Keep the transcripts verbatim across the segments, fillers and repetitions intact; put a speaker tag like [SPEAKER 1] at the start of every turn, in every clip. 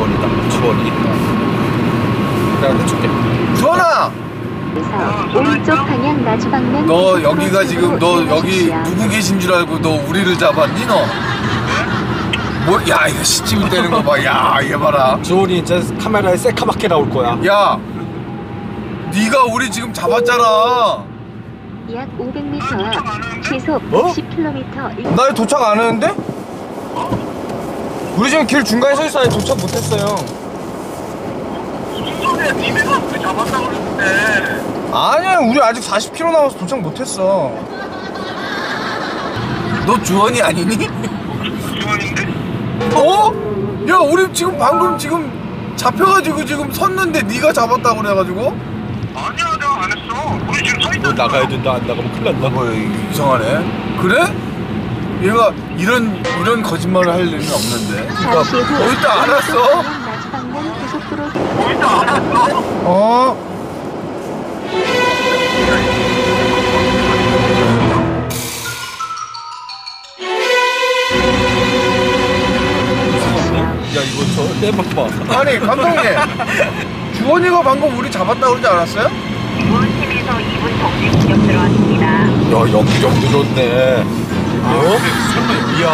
[SPEAKER 1] 주원이다. 주원이. 내가 해줄게. 주원아!
[SPEAKER 2] 오른쪽 방향 마주 방면.
[SPEAKER 3] 너 여기가 지금 너 여기 누구 계신 줄 알고 너 우리를 잡았니 너? 뭐, 야 이거 시집이 되는 거 봐. 야 얘 봐라.
[SPEAKER 1] 주원이 이제 카메라에 새카맣게 나올 거야.
[SPEAKER 3] 야, 네가 우리 지금 잡았잖아.
[SPEAKER 2] 약 오백 미터 앞 시속
[SPEAKER 1] 어?
[SPEAKER 2] 십 킬로미터.
[SPEAKER 3] 나 도착 안 했는데? 우리 지금 길 중간에 서 있어요. 도착 못했어요.
[SPEAKER 4] 니네가 우리 잡았다고 그랬는데.
[SPEAKER 3] 아니야, 우리 아직 사십 킬로미터 남아서 도착 못했어. 너 주원이 아니니?
[SPEAKER 4] 주원인데?
[SPEAKER 3] 어? 야, 우리 지금 방금 지금 잡혀가지고 지금 섰는데 네가 잡았다고 그래가지고?
[SPEAKER 4] 아니야, 내가 안 했어. 우리 지금 서
[SPEAKER 1] 너
[SPEAKER 4] 있다.
[SPEAKER 1] 나가야 된다. 안 나가면 큰일 난다.
[SPEAKER 3] 뭐 이상하네. 그래? 얘가 이런 이런 거짓말을 할 일은 없는데. 그러니까
[SPEAKER 2] 잠시 후
[SPEAKER 3] 어, 일단 알았어.
[SPEAKER 2] 오른쪽 방향 마주 방면 고속도로.
[SPEAKER 4] 일단 알았어.
[SPEAKER 3] 어?
[SPEAKER 1] 야 이거 저 떼막 봐.
[SPEAKER 3] 아니 감독님, 주원이가 방금 우리 잡았다고 그러지 않았어요?
[SPEAKER 2] 주원팀에서 이 분 정지 공격 들어왔습니다.
[SPEAKER 1] 야 연기력 늘었네. 어? 이야.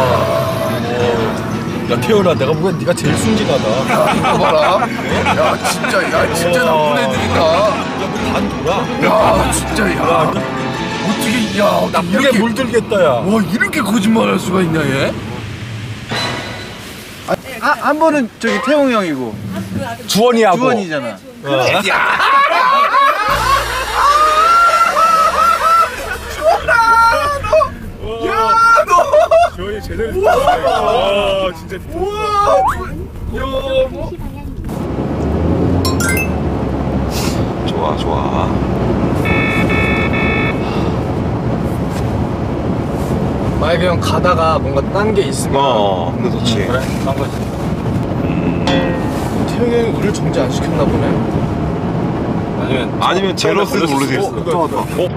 [SPEAKER 1] 어. 야 태연아, 내가 보기엔 네가 제일 순진하다.
[SPEAKER 3] 이거 봐라. 야 진짜, 야 진짜 나쁜 애들이다.
[SPEAKER 1] 야뭐반 돌아.
[SPEAKER 3] 야 진짜, 야
[SPEAKER 1] 야,
[SPEAKER 3] 어떻게, 야
[SPEAKER 1] 나쁘게
[SPEAKER 3] 이렇게
[SPEAKER 1] 물들겠다 야.
[SPEAKER 3] 와 이렇게 거짓말할 수가 있냐 얘? 아, 한 번은 저기 태용이 형이고
[SPEAKER 1] 주원이하고.
[SPEAKER 3] 주원이잖아.
[SPEAKER 1] 어.
[SPEAKER 3] 야!
[SPEAKER 1] 주원이 제대로 됐다. 와 진짜.
[SPEAKER 3] 우와!
[SPEAKER 1] 좋아 좋아.
[SPEAKER 3] 만약에 형 가다가 뭔가 딴 게 있으면
[SPEAKER 1] 어, 근데 좋지.
[SPEAKER 3] 그래? 딴 거지. 태용이 형이 우리를 정지 안 시켰나 보네.
[SPEAKER 1] 아니면
[SPEAKER 5] 아니면 제로스도 모르겠어.
[SPEAKER 1] 어?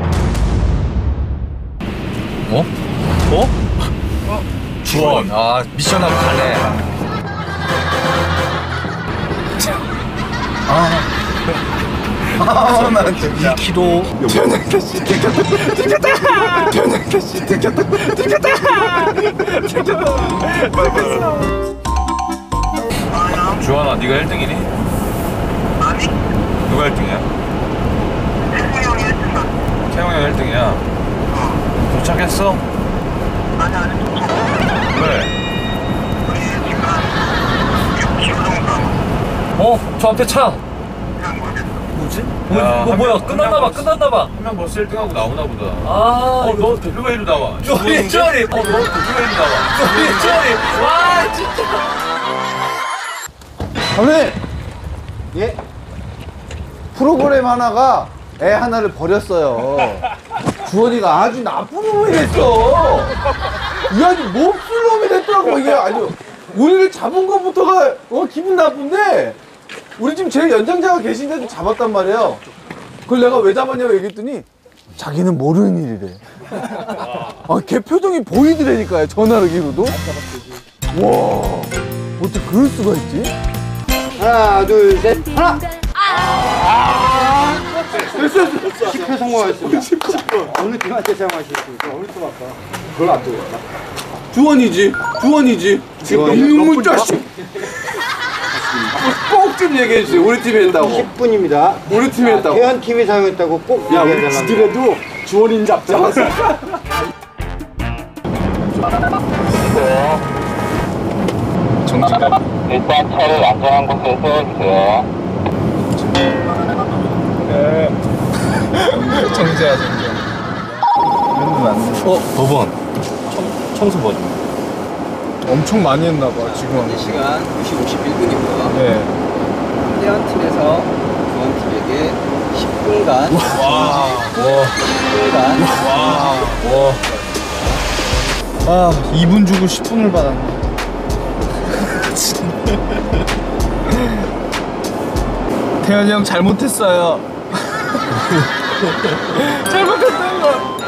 [SPEAKER 1] 어? 어? 어? 주원. 아 미션하고 가네.
[SPEAKER 3] 아, 나 진짜.
[SPEAKER 1] 이 킬로.
[SPEAKER 3] 태연이 씨, 들켰다. 들켰다. 태연이 씨, 들켰다. 들켰다. 들켰다.
[SPEAKER 5] 주원아, 네가 일 등이니?
[SPEAKER 4] 아니?
[SPEAKER 5] 누가 일 등이야?
[SPEAKER 4] 태훈이 형이 일 등이야.
[SPEAKER 5] 태용이 형 일 등이야. 도착했어?
[SPEAKER 4] 아니, 아니, 도착.
[SPEAKER 5] 왜?
[SPEAKER 4] 우리 지금 육 킬로미터 정도 남았어.
[SPEAKER 5] 어? 저 앞에 차!
[SPEAKER 4] 그냥 모르겠어.
[SPEAKER 5] 뭐지?
[SPEAKER 6] 뭐, 뭐 뭐야? 끝났나봐, 끝났나봐.
[SPEAKER 5] 한 명 벌써 일 등하고 나오나 보다.
[SPEAKER 6] 아,
[SPEAKER 5] 어, 너 대표가 이리로 나와.
[SPEAKER 6] 쪼리, 쪼리.
[SPEAKER 5] 어, 너 대표가 이리로 나와.
[SPEAKER 6] 쪼리, 쪼리. 와, 진짜.
[SPEAKER 3] 형님! 예? 프로그램 하나가 애 하나를 버렸어요. 주원이가 아주 나쁜 놈이 됐어. 이 아주 몹쓸 놈이 됐더라고. 이게 아주 우리를 잡은 것부터가 어, 기분 나쁜데 우리 지금 제일 연장자가 계신데도 잡았단 말이에요. 그걸 내가 왜 잡았냐고 얘기했더니 자기는 모르는 일이래. 아, 걔 표정이 보이더라니까요. 전화기로도. 와, 어떻게 그럴 수가 있지?
[SPEAKER 7] 하나, 둘, 셋, 하나!
[SPEAKER 3] 됐어, 됐어.
[SPEAKER 7] 십 회 성공하였습니다. 십 분. 어느 팀한테 사용하셨습니까? 어느 팀 할까? 그걸 안 되겠다.
[SPEAKER 3] 주원이지, 주원이지.
[SPEAKER 7] 주원이?
[SPEAKER 3] 이놈의 자식. 꼭 좀 얘기해 주세요. 우리 팀이 했다고.
[SPEAKER 7] 십 분입니다.
[SPEAKER 3] 우리 팀이 했다고.
[SPEAKER 7] 태연 팀이 사용했다고 꼭
[SPEAKER 3] 야, 우리
[SPEAKER 7] 얘기해달랍니다.
[SPEAKER 3] 지들에도 주원인 잡자. 정지가.
[SPEAKER 4] 일단 차를 안전한 곳에 세워주세요.
[SPEAKER 3] 네. 정지야, 정지. 이러면 안 돼.
[SPEAKER 1] 어? 도번. 청소번.
[SPEAKER 3] 엄청 많이 했나 봐, 지금.
[SPEAKER 8] 시간 두 시 오십일 분이고요.
[SPEAKER 3] 네.
[SPEAKER 8] 태연 팀에서 주원 팀에게 십 분간
[SPEAKER 1] 와.
[SPEAKER 8] 십 분간
[SPEAKER 1] 와.
[SPEAKER 3] 아, 이 분 주고 십 분을 받았네. 태현이 형 잘못했어요. 잘못했다는 거.